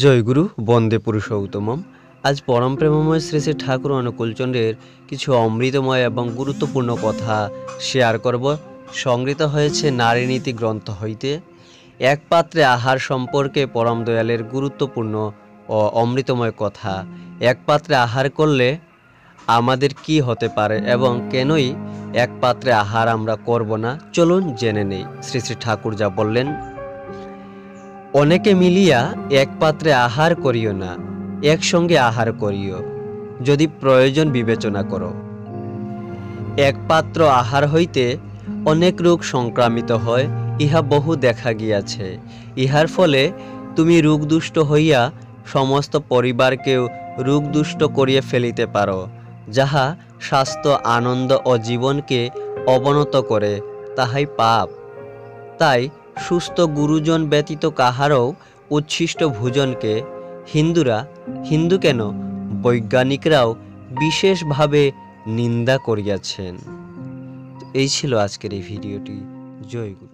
জয়গুরু বন্দে পুরুষোত্তমম। আজ পরম প্রেমময় শ্রী শ্রী ঠাকুর অনুকূলচন্দ্রের কিছু অমৃতময় এবং গুরুত্বপূর্ণ কথা শেয়ার করব। সংগৃহীত হয়েছে নারীনীতি গ্রন্থ হইতে। এক পাত্রে আহার সম্পর্কে পরম দয়ালের গুরুত্বপূর্ণ ও অমৃতময় কথা। এক পাত্রে আহার করলে আমাদের কি হতে পারে এবং কেনই এক পাত্রে আহার আমরা করব না, চলুন জেনে নেই। শ্রী শ্রী ঠাকুর যা বললেন, অনেকে মিলিয়া এক পাত্রে আহার করিও না, একসঙ্গে আহার করিও, যদি প্রয়োজন বিবেচনা করো। এক পাত্র আহার হইতে অনেক রোগ সংক্রামিত হয়, ইহা বহু দেখা গিয়াছে। ইহার ফলে তুমি রোগদুষ্ট হইয়া সমস্ত পরিবারকেও রোগদুষ্ট করিয়া ফেলিতে পারো, যাহা স্বাস্থ্য, আনন্দ ও জীবনকে অবনত করে, তাহাই পাপ। তাই সুস্থ গুরুজন ব্যতীত কাহারও উচ্ছিষ্ট ভোজনকে হিন্দু কেন, বৈজ্ঞানিকরাও বিশেষভাবে নিন্দা করিয়াছেন। এই ছিল আজকের এই ভিডিওটি। জয় গুরু।